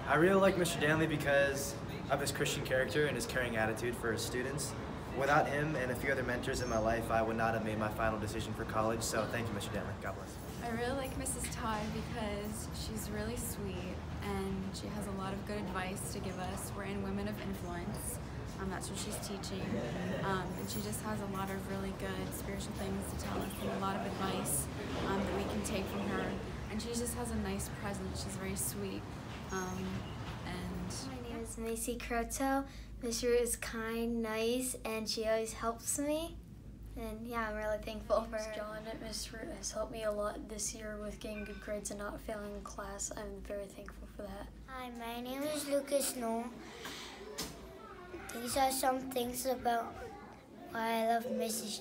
I really like Mr. Danley because of his Christian character and his caring attitude for his students. Without him and a few other mentors in my life, I would not have made my final decision for college, so thank you, Mr. Danley. God bless. I really like Mrs. Todd because she's really sweet and she has a lot of good advice to give us. We're in Women of Influence. That's what she's teaching. And she just has a lot of really good spiritual things to tell us and a lot of advice that we can take from her. And she just has a nice presence. She's very sweet. My name is Macy Croto. Miss Root is kind, nice, and she always helps me. And yeah, I'm really thankful for her. John at Miss Root has helped me a lot this year with getting good grades and not failing in class. I'm very thankful for that. Hi, my name is Lucas Snow. These are some things about why I love Mrs.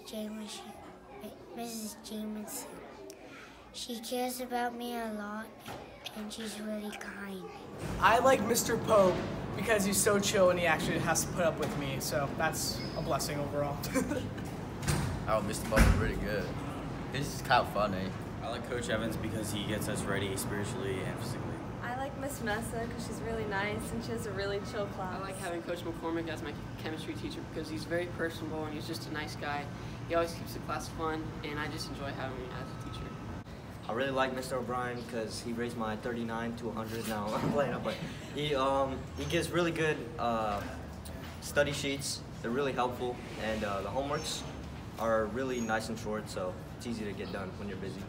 Jamison. She cares about me a lot, and she's really kind. I like Mr. Pope because he's so chill and he actually has to put up with me, so that's a blessing overall. Oh, Mr. Pope is really good. He's just kind of funny. I like Coach Evans because he gets us ready spiritually and physically. I like Miss Messa because she's really nice and she has a really chill class. I like having Coach McCormick as my chemistry teacher because he's very personable and he's just a nice guy. He always keeps the class fun, and I just enjoy having him as a teacher. I really like Mr. O'Brien because he raised my 39 to 100. Now I'm playing up, but he gives really good study sheets. They're really helpful, and the homeworks are really nice and short, so it's easy to get done when you're busy.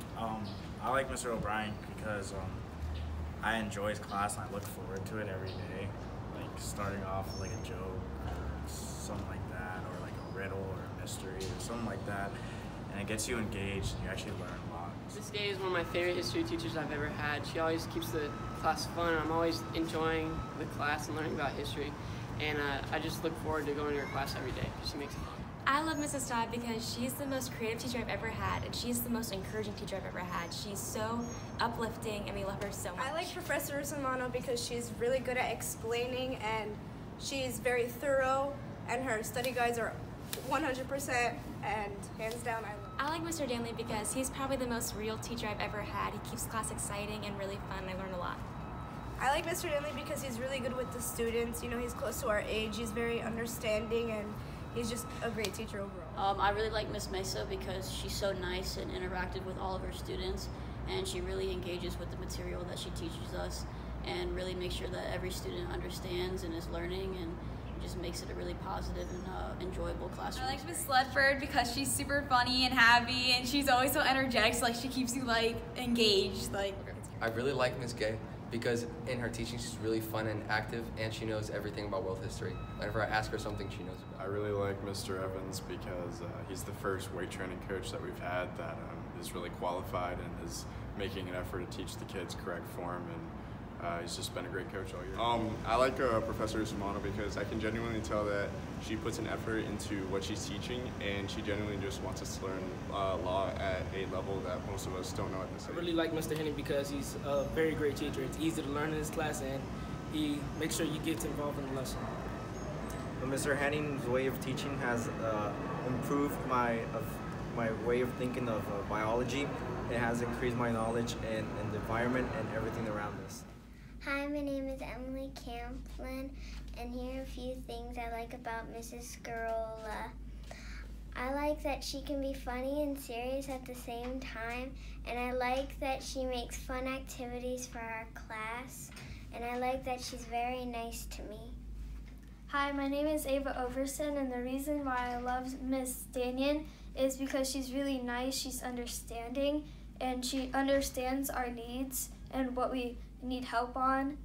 I like Mr. O'Brien because I enjoy his class and I look forward to it every day. Like starting off with like a joke or something like that, or like a riddle or a mystery or something like that, and it gets you engaged and you actually learn a lot. Miss Gay is one of my favorite history teachers I've ever had. She always keeps the class fun, and I'm always enjoying the class and learning about history. And I just look forward to going to her class every day because she makes it fun. I love Mrs. Todd because she's the most creative teacher I've ever had, and she's the most encouraging teacher I've ever had. She's so uplifting, and we love her so much. I like Professor Romano because she's really good at explaining, and she's very thorough, and her study guides are 100%, and hands down, I love her. I like Mr. Danley because he's probably the most real teacher I've ever had. He keeps class exciting and really fun, and I learn a lot. I like Mr. Danley because he's really good with the students. You know, he's close to our age, he's very understanding, and he's just a great teacher overall. I really like Miss Mesa because she's so nice and interactive with all of her students, and she really engages with the material that she teaches us and really makes sure that every student understands and is learning, and just makes it a really positive and enjoyable classroom. I like Miss Ledford because she's super funny and happy, and she's always so energetic, so like she keeps you like engaged. I really like Miss Gay because in her teaching she's really fun and active, and she knows everything about world history. Whenever I ask her something, she knows about it. I really like Mr. Evans because he's the first weight training coach that we've had that is really qualified and is making an effort to teach the kids correct form, and he's just been a great coach all year. I like Professor Romano because I can genuinely tell that she puts an effort into what she's teaching, and she genuinely just wants us to learn law at a level that most of us don't know at this age. I really like Mr. Henning because he's a very great teacher. It's easy to learn in his class, and he makes sure you get involved in the lesson. Mr. Henning's way of teaching has improved my way of thinking of biology. It has increased my knowledge in the environment and everything around us. Hi, my name is Emily Camplin, and here are a few things I like about Mrs. Scarola. I like that she can be funny and serious at the same time, and I like that she makes fun activities for our class, and I like that she's very nice to me. Hi, my name is Ava Overson, and the reason why I love Miss Danian is because she's really nice, she's understanding, and she understands our needs and what we need help on.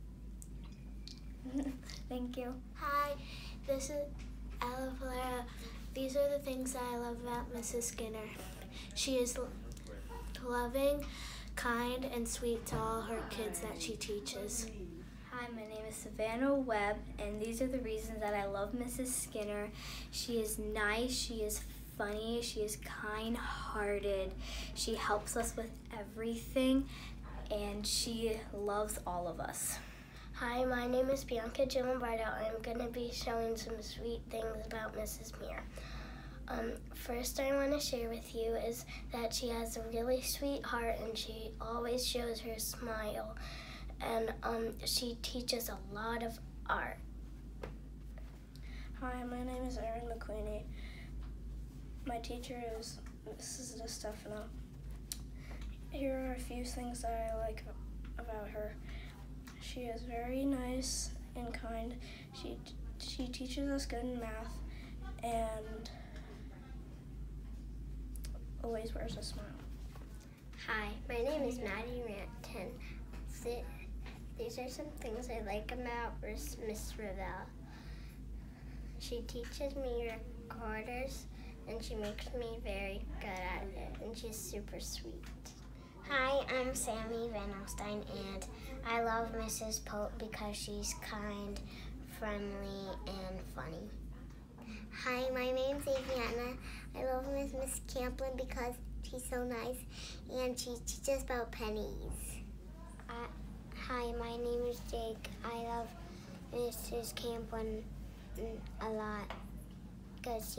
Thank you. Hi, this is Ella Valera. These are the things that I love about Mrs. Skinner. She is loving, kind, and sweet to all her kids that she teaches. Hi, my name is Savannah Webb, and these are the reasons that I love Mrs. Skinner. She is nice, she is funny, she is kind-hearted, she helps us with everything, and she loves all of us. Hi, my name is Bianca Gilombardo. I'm going to be showing some sweet things about Mrs. Muir. First I want to share with you is that she has a really sweet heart, and she always shows her smile. and she teaches a lot of art. Hi, my name is Erin McQueenie. My teacher is Mrs. DeStefano. Here are a few things that I like about her. She is very nice and kind. She teaches us good in math and always wears a smile. Hi, my name is Maddie Ranton. These are some things I like about Miss Ravel. She teaches me recorders and she makes me very good at it, and she's super sweet. Hi, I'm Sammy Van Alstyne, and I love Mrs. Pope because she's kind, friendly, and funny. Hi, my name's Aviana. I love Miss Camplin because she's so nice, and she teaches about pennies. Hi, my name is Jake. I love Mrs. Camplin a lot because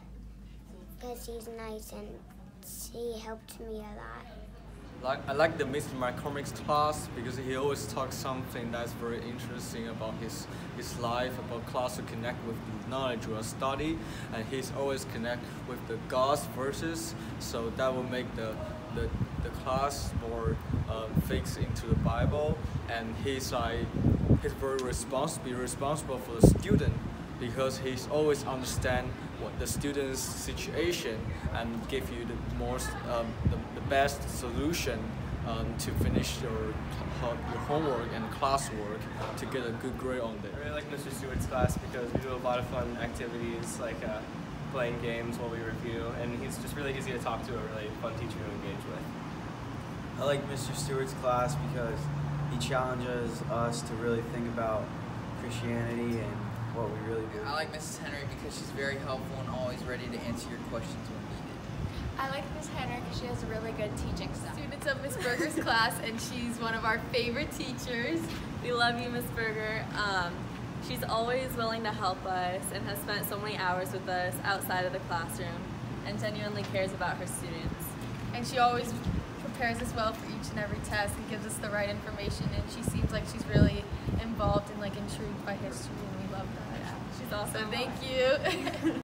she's nice and she helped me a lot. I like the Mr. McCormick's class because he always talks something that's very interesting about his life, about class to connect with the knowledge or study, and he's always connect with the God's verses, so that will make the class more fixed into the Bible, and he's very responsible for the student because he's always understand what the student's situation and give you the best solution to finish your homework and classwork to get a good grade on it. I really like Mr. Stewart's class because we do a lot of fun activities like playing games while we review, and he's just really easy to talk to, a really fun teacher to engage with. I like Mr. Stewart's class because he challenges us to really think about Christianity and what we really do. I like Mrs. Henry because she's very helpful and always ready to answer your questions when needed. I like Miss Henry because she has a really good teaching style. Students of Miss Berger's class, and she's one of our favorite teachers. We love you, Miss Berger. She's always willing to help us and has spent so many hours with us outside of the classroom and genuinely cares about her students. And she always prepares us well for each and every test and gives us the right information, and she seems like she's really involved and intrigued by history, and we love that. She's awesome. So thank you.